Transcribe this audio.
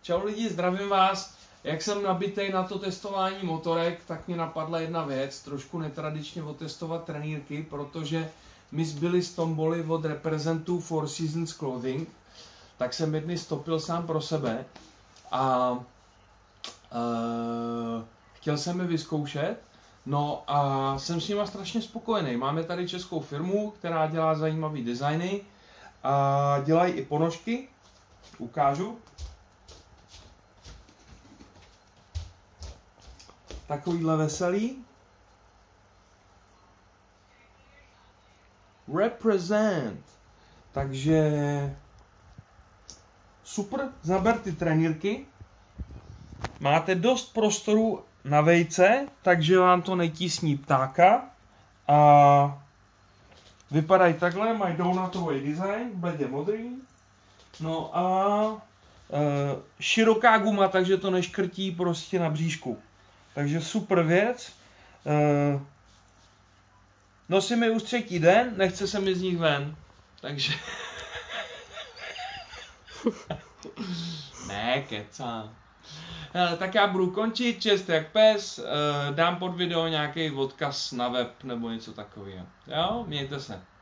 Čau lidi, zdravím vás. Jak jsem nabitej na to testování motorek, tak mě napadla jedna věc, trošku netradičně otestovat trenýrky, protože my zbyli z tomboly od reprezentů Four Seasons Clothing, tak jsem jedny stopil sám pro sebe a chtěl jsem je vyzkoušet, no a jsem s nima strašně spokojený. Máme tady českou firmu, která dělá zajímavý designy a dělají i ponožky, ukážu. Takovýhle veselý. Represent. Takže super, zaber ty trenýrky. Máte dost prostoru na vejce, takže vám to netísní ptáka. A vypadají takhle, mají donutový design, bledě modrý. No a široká guma, takže to neškrtí prostě na bříšku. Takže super věc. Nosím je už 3. den, nechce se mi z nich ven. Takže... ne, kecám. Tak já budu končit, čest jak pes, dám pod video nějaký odkaz na web nebo něco takového. Jo, mějte se.